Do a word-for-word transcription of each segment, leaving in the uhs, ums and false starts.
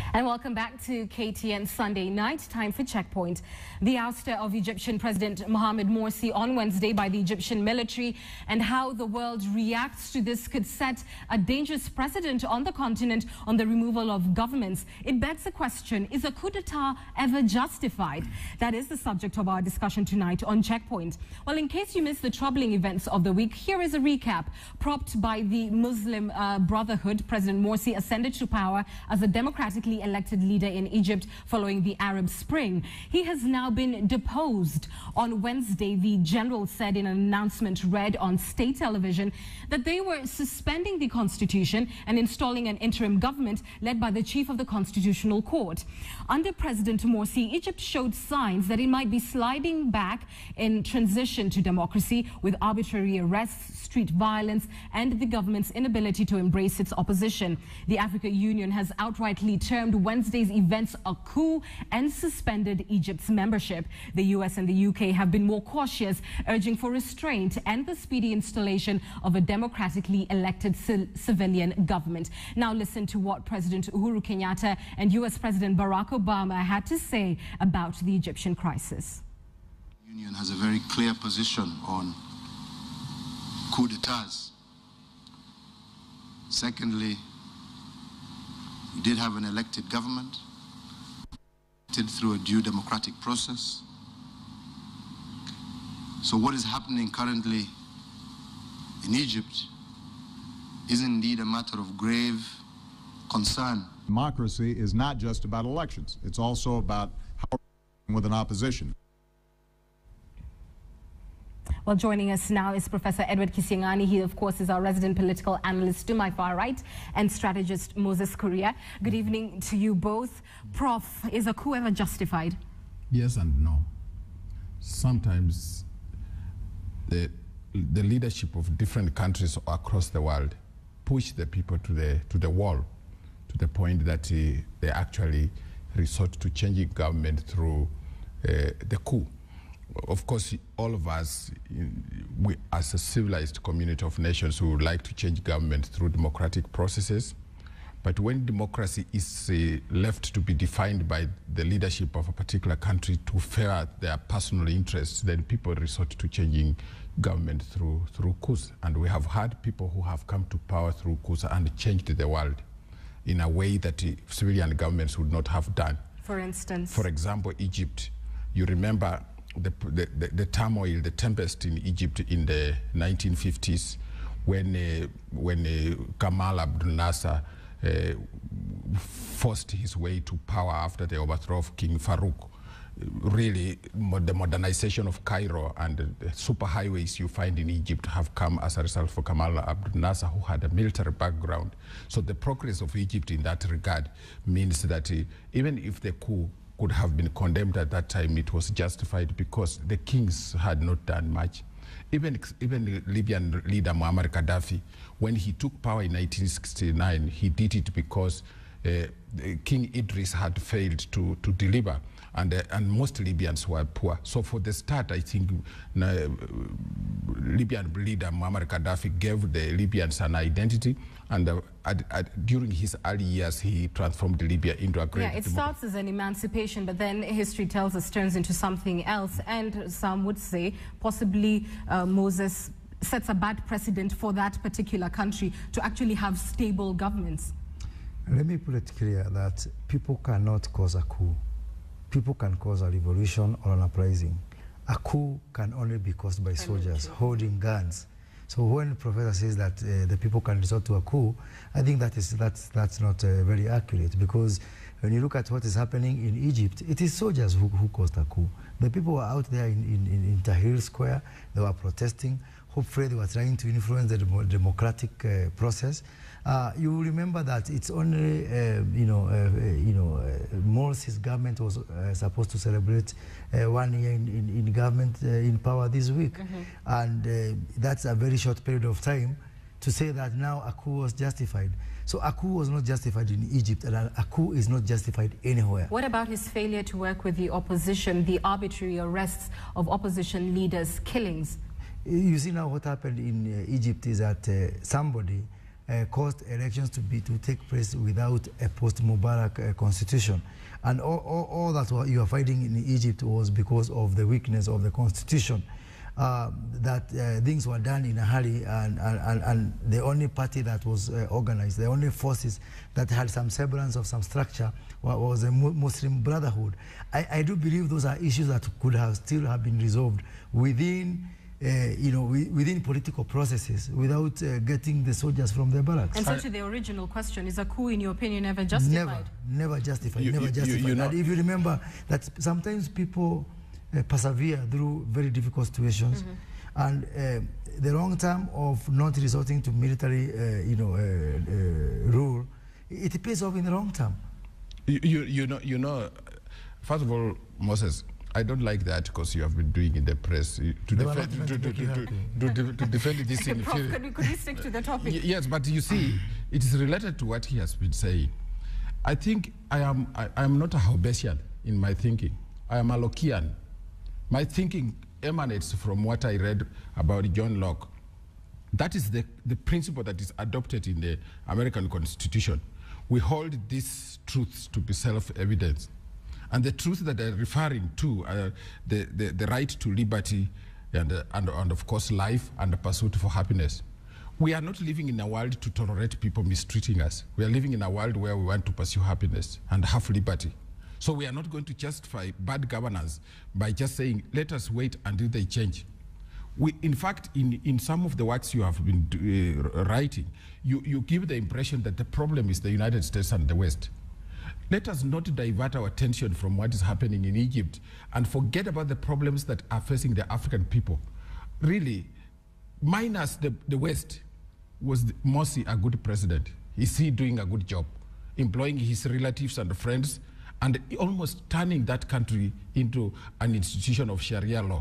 And welcome back to K T N Sunday Night. Time for Checkpoint. The ouster of Egyptian President Mohamed Morsi on Wednesday by the Egyptian military and how the world reacts to this could set a dangerous precedent on the continent on the removal of governments. It begs the question, is a coup d'etat ever justified? That is the subject of our discussion tonight on Checkpoint. Well, in case you missed the troubling events of the week, here is a recap. Propped by the Muslim uh, Brotherhood, President Morsi ascended to power as a democratically elected leader in Egypt following the Arab Spring. He has now been deposed. On Wednesday, the general said in an announcement read on state television that they were suspending the constitution and installing an interim government led by the chief of the Constitutional Court. Under President Morsi, Egypt showed signs that it might be sliding back in transition to democracy with arbitrary arrests, street violence, and the government's inability to embrace its opposition. The African Union has outrightly termed Wednesday's events a coup and suspended Egypt's membership. The U S and the U K have been more cautious, urging for restraint and the speedy installation of a democratically elected civilian government. Now listen to what President Uhuru Kenyatta and U S President Barack Obama had to say about the Egyptian crisis. The Union has a very clear position on coup d'etats. Secondly, we did have an elected government, elected through a due democratic process. So what is happening currently in Egypt is indeed a matter of grave concern. Democracy is not just about elections. It's also about how we're with an opposition. Well, joining us now is Professor Edward Kisiangani. He, of course, is our resident political analyst to my far right, and strategist Moses Kuria. Good evening to you both. Prof, is a coup ever justified? Yes and no. Sometimes the, the leadership of different countries across the world push the people to the, to the wall, to the point that uh, they actually resort to changing government through uh, the coup. Of course, all of us, we, as a civilized community of nations, we would like to change government through democratic processes. But when democracy is uh, left to be defined by the leadership of a particular country to further their personal interests, then people resort to changing government through, through coups. And we have had people who have come to power through coups and changed the world in a way that uh, civilian governments would not have done. For instance? For example, Egypt. You remember The, the, the turmoil, the tempest in Egypt in the nineteen fifties when, uh, when uh, Gamal Abdel Nasser uh, forced his way to power after the overthrow of King Farouk. Really, the modernization of Cairo and the superhighways you find in Egypt have come as a result of Gamal Abdel Nasser, who had a military background. So the progress of Egypt in that regard means that uh, even if the coup could have been condemned at that time, it was justified because the kings had not done much. Even, even the Libyan leader Muammar Gaddafi, when he took power in nineteen sixty-nine, he did it because uh, King Idris had failed to, to deliver, and, uh, and most Libyans were poor. So for the start, I think uh, Libyan leader Muammar Gaddafi gave the Libyans an identity, and uh, at, at, during his early years, he transformed Libya into a great... Yeah, it starts as an emancipation, but then history tells us turns into something else, and some would say possibly uh, Moses sets a bad precedent for that particular country to actually have stable governments. Let me put it clear that people cannot cause a coup. People can cause a revolution or an uprising. A coup can only be caused by soldiers holding guns. So when the professor says that uh, the people can resort to a coup, I think that is, that's, that's not uh, very accurate, because when you look at what is happening in Egypt, it is soldiers who, who caused a coup. The people were out there in, in, in Tahrir Square, they were protesting. Hopefully they were trying to influence the dem democratic uh, process. Uh, you remember that it's only, uh, you know, uh, you know, uh, Morsi's government was uh, supposed to celebrate uh, one year in, in, in government uh, in power this week. Mm-hmm. And uh, that's a very short period of time to say that now a coup was justified. So a coup was not justified in Egypt, and a coup is not justified anywhere. What about his failure to work with the opposition, the arbitrary arrests of opposition leaders, killings? You see now what happened in uh, Egypt is that uh, somebody uh, caused elections to be to take place without a post-Mubarak uh, constitution. And all, all, all that what you are fighting in Egypt was because of the weakness of the constitution. Uh, that uh, things were done in a hurry, and, and, and the only party that was uh, organized, the only forces that had some semblance of some structure was the Muslim Brotherhood. I, I do believe those are issues that could have still have been resolved within, uh, you know, within political processes without uh, getting the soldiers from the barracks. And so to the original question, is a coup, in your opinion, ever justified? Never, never justified, you, never you, justified. You, you know, and if you remember that sometimes people Uh, persevere through very difficult situations, mm-hmm. and uh, the long term of not resorting to military, uh, you know, uh, uh, rule, it pays off in the long term. You, you, you know, you know. First of all, Moses, I don't like the articles you have been doing in the press to, defend, to, to, to, to, to, to defend this thing. Prof, could we, could we stick to the topic? Y yes, but you see, it is related to what he has been saying. I think I am. I, I am not a Hobbesian in my thinking. I am a Lockean. My thinking emanates from what I read about John Locke. That is the, the principle that is adopted in the American Constitution. We hold these truths to be self-evident. And the truth that they're referring to, uh, the, the, the right to liberty and, uh, and, and of course life and the pursuit for happiness. We are not living in a world to tolerate people mistreating us. We are living in a world where we want to pursue happiness and have liberty. So we are not going to justify bad governance by just saying, let us wait until they change. We, in fact, in, in some of the works you have been uh, writing, you, you give the impression that the problem is the United States and the West. Let us not divert our attention from what is happening in Egypt and forget about the problems that are facing the African people. Really, minus the, the West, was the, Morsi a good president? Is he doing a good job? Employing his relatives and friends and almost turning that country into an institution of Sharia law.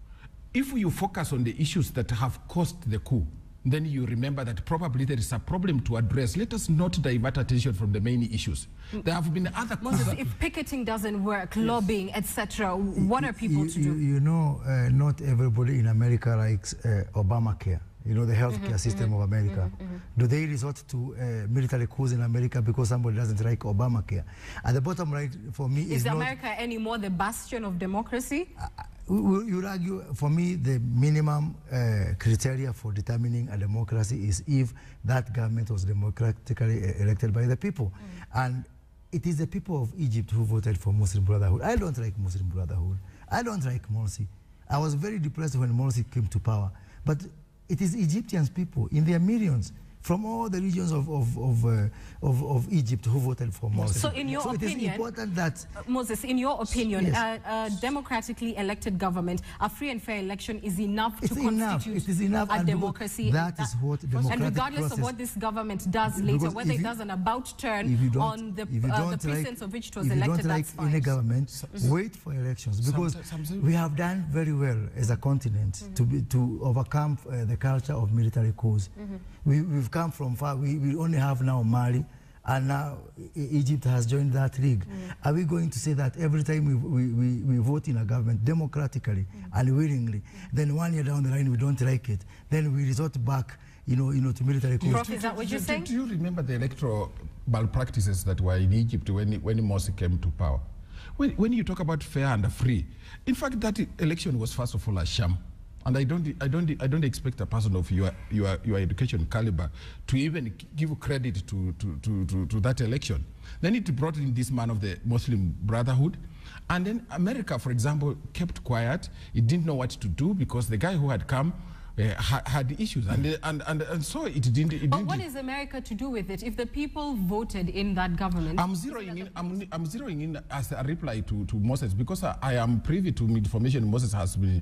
If you focus on the issues that have caused the coup, then you remember that probably there is a problem to address. Let us not divert attention from the main issues. There have been other coups. Moses, if picketing doesn't work, yes. lobbying, et cetera, what are people you, to you, do? You know, uh, not everybody in America likes uh, Obamacare. You know, the healthcare mm-hmm, system mm-hmm, of America. Mm-hmm, mm-hmm. Do they resort to uh, military coups in America because somebody doesn't like Obamacare? At the bottom right, for me, is, is not, America any more the bastion of democracy? Uh, you would argue, for me, the minimum uh, criteria for determining a democracy is if that government was democratically elected by the people. Mm. And it is the people of Egypt who voted for Muslim Brotherhood. I don't like Muslim Brotherhood. I don't like Morsi. I was very depressed when Morsi came to power. But it is Egyptians people in their millions from all the regions of, of, of, uh, of, of Egypt who voted for Morsi. So in your so opinion, it is important that... Uh, Moses, in your opinion, yes. a, a democratically elected government, a free and fair election is enough it's to enough. constitute it is enough. a and democracy? That, that is what democratic And regardless process, of what this government does later, whether you, it does an about turn on the, uh, the precinct of which it was if elected, you don't like that's fine. Any government, mm-hmm. wait for elections, because some, some, we have done very well as a continent mm-hmm. to, be, to overcome uh, the culture of military coups. Mm-hmm. we, we've come from far. We, we only have now Mali, and now Egypt has joined that league. Mm. Are we going to say that every time we, we, we, we vote in a government democratically mm. and willingly, mm. then one year down the line we don't like it, then we resort back, you know, you know, to military coups? Prof, is that what you're saying? Do, do you remember the electoral malpractices that were in Egypt when, when Morsi came to power? When, when you talk about fair and free, in fact, that election was first of all a sham. And I don't, I don't, I don't expect a person of your, your, your education caliber to even give credit to, to, to, to, to that election. Then it brought in this man of the Muslim Brotherhood. And then America, for example, kept quiet. It didn't know what to do because the guy who had come Uh, ha had issues, and, and and and so it didn't. It but didn't what is America to do with it if the people voted in that government? I'm zeroing in. I'm, I'm zeroing in as a reply to to Moses, because I, I am privy to information Moses has been,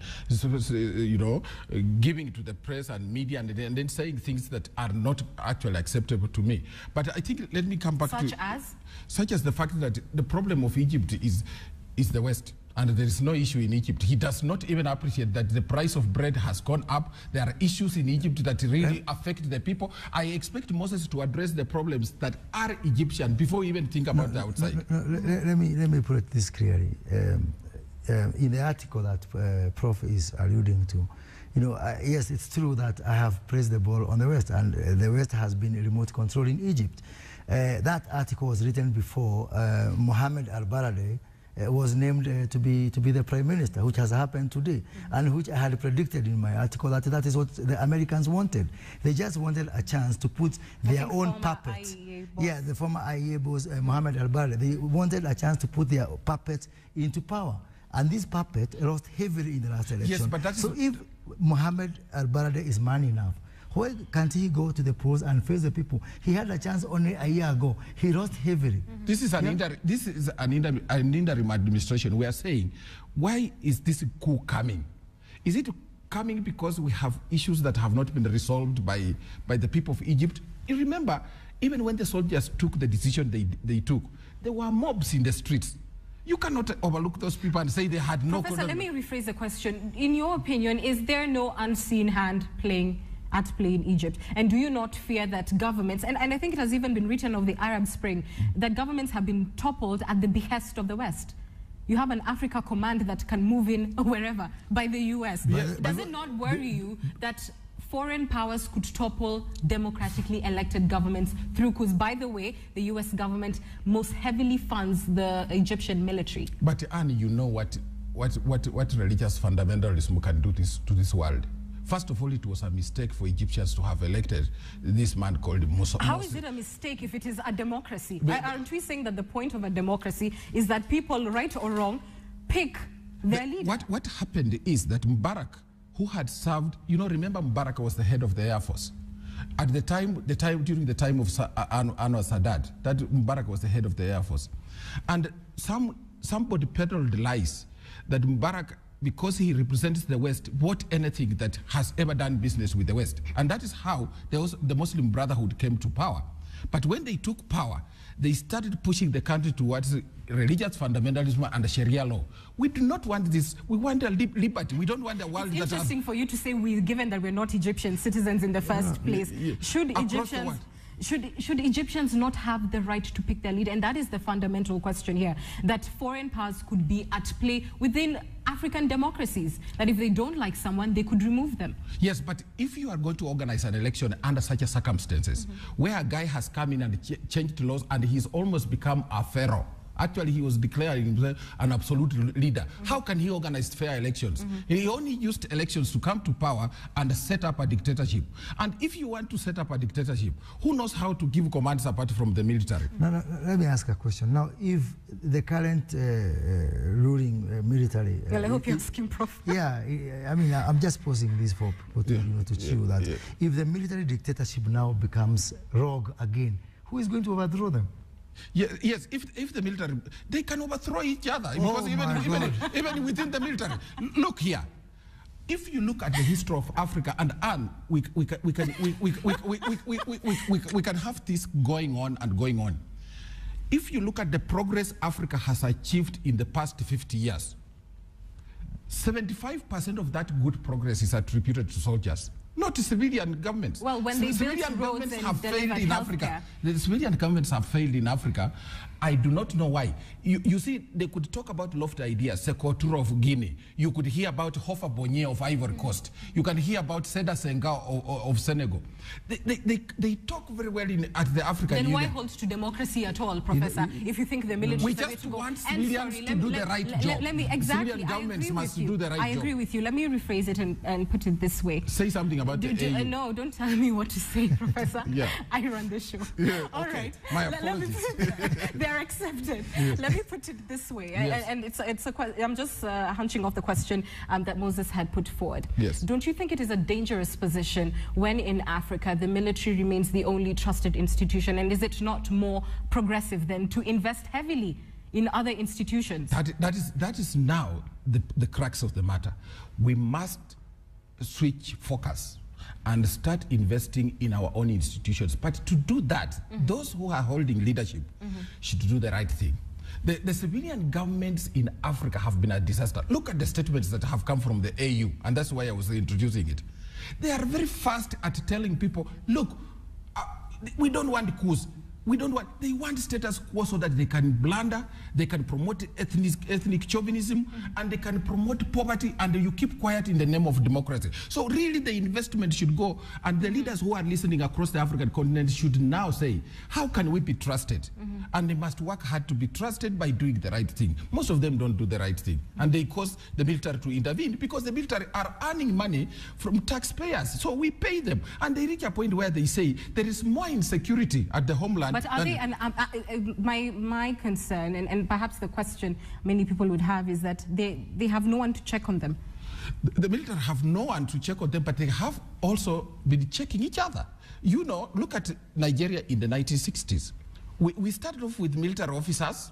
you know, giving to the press and media, and, and then saying things that are not actually acceptable to me. But I think let me come back such to such as such as the fact that the problem of Egypt is is the West. And there is no issue in Egypt. He does not even appreciate that the price of bread has gone up. There are issues in Egypt that really yeah. affect the people. I expect Moses to address the problems that are Egyptian before we even think about no, the outside. No, no, let, let, me, let me put this clearly. Um, um, in the article that uh, Prof is alluding to, You know, uh, yes, it's true that I have praised the ball on the West, and uh, the West has been remote control in Egypt. Uh, that article was written before uh, Mohammed al-Baradei uh, was named uh, to be to be the prime minister, which has happened today, mm-hmm. and which I had predicted in my article that that is what the Americans wanted. They just wanted a chance to put I their own puppet. Yeah, the former I E A boss, uh, Mohammed al-Baradei. They wanted a chance to put their puppet into power. And this puppet lost heavily in the last election. Yes, but that's so if Mohammed al-Baradei is man enough, why can't he go to the polls and face the people? He had a chance only a year ago. He lost heavily. Mm-hmm. This is an yeah. inter this is an, inter an interim administration. We are saying, why is this coup coming? Is it coming because we have issues that have not been resolved by by the people of Egypt? You remember, even when the soldiers took the decision they they took, there were mobs in the streets. You cannot overlook those people and say they had no... Professor, let me rephrase the question. In your opinion, is there no unseen hand playing at play in Egypt? And do you not fear that governments, and, and I think it has even been written of the Arab Spring, that governments have been toppled at the behest of the West? You have an Africa command that can move in wherever by the U S. Yeah, Does it not worry you that foreign powers could topple democratically elected governments through coups? By the way, the U S government most heavily funds the Egyptian military. But Annie, you know what, what, what, what religious fundamentalism can do this, to this world? First of all, it was a mistake for Egyptians to have elected this man called Musa. How is it a mistake if it is a democracy? But, Aren't we saying that the point of a democracy is that people, right or wrong, pick their leader? What, what happened is that Mubarak, who had served, you know, remember Mubarak was the head of the Air Force. At the time, the time during the time of Sa uh, Anwar Sadat, that Mubarak was the head of the Air Force. And some, somebody peddled lies that Mubarak, because he represents the West, bought anything that has ever done business with the West. And that is how there was, the Muslim Brotherhood came to power. But when they took power, they started pushing the country towards religious fundamentalism and Sharia law. We do not want this. We want a liberty. We don't want a world it's that... It's interesting for you to say, we, given that we're not Egyptian citizens in the first yeah, place, yeah, yeah. should Across Egyptians... Should, should Egyptians not have the right to pick their leader? And that is the fundamental question here, that foreign powers could be at play within African democracies, that if they don't like someone, they could remove them. Yes, but if you are going to organize an election under such a circumstances, mm-hmm. where a guy has come in and ch changed laws and he's almost become a pharaoh, actually, he was declaring himself an absolute leader. Mm-hmm. How can he organize fair elections? Mm-hmm. He only used elections to come to power and set up a dictatorship. And if you want to set up a dictatorship, who knows how to give commands apart from the military? No, no, let me ask a question. Now, if the current uh, uh, ruling uh, military... Uh, well, I hope you're asking, Prof Yeah, I mean, I'm just posing this for people to, yeah. you know, to yeah. chew that. Yeah. If the military dictatorship now becomes rogue again, who is going to overthrow them? Yeah, yes, if, if the military, they can overthrow each other. Oh because even, even, even within the military. Look here. If you look at the history of Africa, and Anne, we, we, can, we, can, we, we, we, we, we, we, we, we, we, we can have this going on and going on. If you look at the progress Africa has achieved in the past fifty years, seventy-five percent of that good progress is attributed to soldiers, not to civilian governments. Well, when they civilian built governments roads have failed in Africa. Care. The civilian governments have failed in Africa. I do not know why. You, you see, they could talk about lofty ideas, Sekou Touré of Guinea. You could hear about Hoffa Bonye of Ivory Coast. You can hear about Seda Senghor of, of, of Senegal. They, they, they, they talk very well in, at the African Then Union. why hold to democracy at all, Professor, you know, if you think the military... We just want civilians sorry, to me, do let, the right let, job. Let, let me, exactly, Civilian governments must you. do the right I job. I agree with you. Let me rephrase it and, and put it this way. Say something about do, the do, A U. uh, No, don't tell me what to say, Professor. Yeah. I run the show. Yeah, all okay. right. My let, apologies. let me, they're accepted. Yes. Let me put it this way. Yes. And it's, it's a, I'm just uh, hunching off the question um, that Moses had put forward. Yes. Don't you think it is a dangerous position when in Africa the military remains the only trusted institution? And is it not more progressive than to invest heavily in other institutions? That, that, is, that is now the, the crux of the matter. We must switch focus and start investing in our own institutions. But to do that, mm-hmm. those who are holding leadership mm-hmm. should do the right thing. The, the civilian governments in Africa have been a disaster. Look at the statements that have come from the A U, and that's why I was introducing it. They are very fast at telling people, look, uh, we don't want coups. We don't want, they want status quo so that they can blunder, they can promote ethnic, ethnic chauvinism, mm-hmm. and they can promote poverty, and you keep quiet in the name of democracy. So really the investment should go, and the leaders who are listening across the African continent should now say, how can we be trusted? Mm-hmm. And they must work hard to be trusted by doing the right thing. Most of them don't do the right thing, mm-hmm. and they cause the military to intervene because the military are earning money from taxpayers. So we pay them, and they reach a point where they say there is more insecurity at the homeland. But are they, and um, uh, uh, my, my concern, and, and perhaps the question many people would have, is that they, they have no one to check on them. The, the military have no one to check on them, but they have also been checking each other. You know, look at Nigeria in the nineteen sixties. We, we started off with military officers.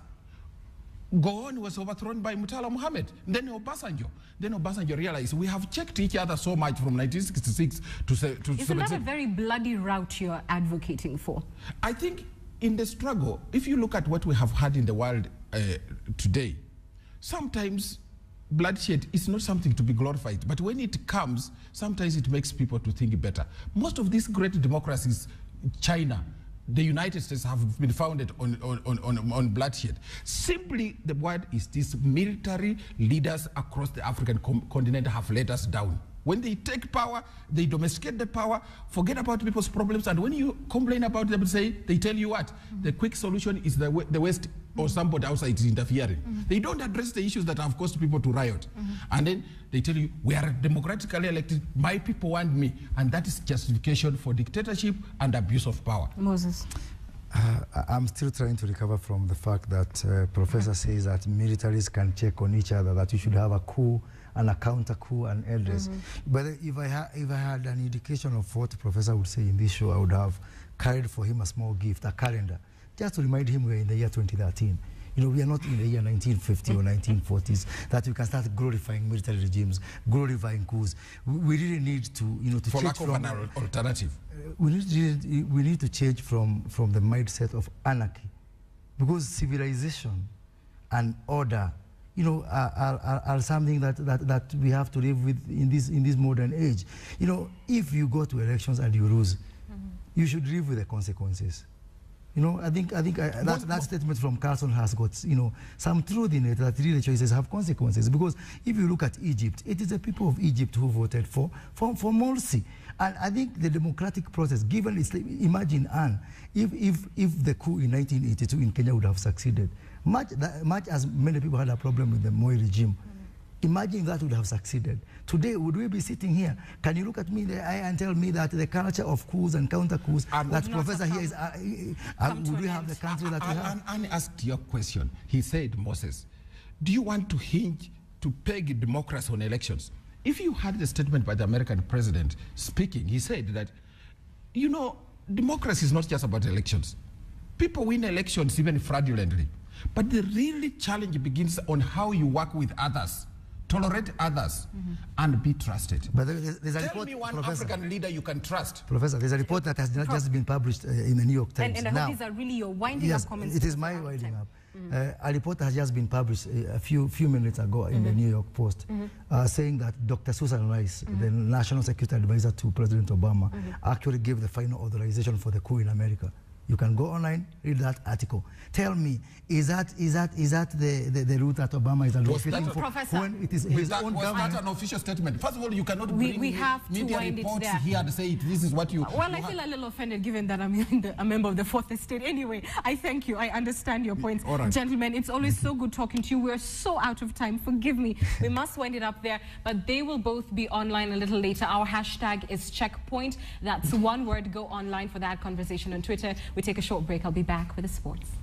Gowon was overthrown by Murtala Muhammad. Then Obasanjo. Then Obasanjo realized we have checked each other so much from nineteen sixty-six to, to Isn't that a very bloody route you're advocating for? I think in the struggle, if you look at what we have had in the world uh, today, sometimes bloodshed is not something to be glorified, but when it comes, sometimes it makes people to think better. Most of these great democracies, China, the United States, have been founded on, on, on, on bloodshed. Simply, the word is this: military leaders across the African continent have let us down. When they take power, they domesticate the power, forget about people's problems, and when you complain about them, say, they tell you what? Mm-hmm. The quick solution is the, the West or somebody outside is interfering. Mm-hmm. They don't address the issues that have caused people to riot. Mm-hmm. And then they tell you, we are democratically elected, my people want me, and that is justification for dictatorship and abuse of power. Moses. Uh, I'm still trying to recover from the fact that uh, Professor says that militaries can check on each other, that you should have a coup and a counter coup and elders. Mm-hmm. But if I, ha if I had an indication of what the Professor would say in this show, I would have carried for him a small gift, a calendar, just to remind him we're in the year twenty thirteen. You know, we are not in the year nineteen fifty or nineteen forties that we can start glorifying military regimes, glorifying coups. We, we really need to, you know, to for change lack of from, an alternative. Uh, we need, we need to change from, from the mindset of anarchy, because civilization and order, you know, are, are, are something that, that, that we have to live with in this, in this modern age. You know, if you go to elections and you lose, mm-hmm. you should live with the consequences. You know, I think, I think I, that, what, that statement from Carlson has got, you know, some truth in it, that really choices have consequences. Because if you look at Egypt, it is the people of Egypt who voted for, for, for Morsi. And I think the democratic process, given its, imagine, Anne, if, if, if the coup in nineteen eighty-two in Kenya would have succeeded, much, that, much as many people had a problem with the Moi regime, imagine that would have succeeded. Today, would we be sitting here? Can you look at me in the eye and tell me that the culture of coups and counter coups that Professor here is, uh, uh, would we have the country that we have? Anne asked your question. He said, Moses, do you want to hinge, to peg democracy on elections? If you had the statement by the American president speaking, he said that, you know, democracy is not just about elections. People win elections even fraudulently. But the really challenge begins on how you work with others, tolerate others, mm-hmm. and be trusted. But there's, there's a Tell report, me one Professor, African leader you can trust. Professor, there's a report that has Pro just been published uh, in the New York Times. And, and I now, hope these are really your winding yes, up comments. It is my winding up. Mm-hmm. uh, a report has just been published uh, a few few minutes ago in mm-hmm. the New York Post, mm-hmm. uh, saying that Doctor Susan Rice, mm-hmm. the National Security Advisor to President Obama, mm-hmm. actually gave the final authorization for the coup in America. You can go online, read that article. Tell me, is that is that is that the the, the route that Obama is advocating for? Professor, when it is his that, own was government? that an official statement? First of all, you cannot we, bring we have media to wind reports it there. here and say this is what you. Well, you I have. feel a little offended given that I'm in the, a member of the Fourth Estate. Anyway, I thank you. I understand your points, right. Gentlemen. It's always so good talking to you. We're so out of time. Forgive me. We must wind it up there. But they will both be online a little later. Our hashtag is checkpoint. That's one word. Go online for that conversation on Twitter. We take a short break. I'll be back with the sports.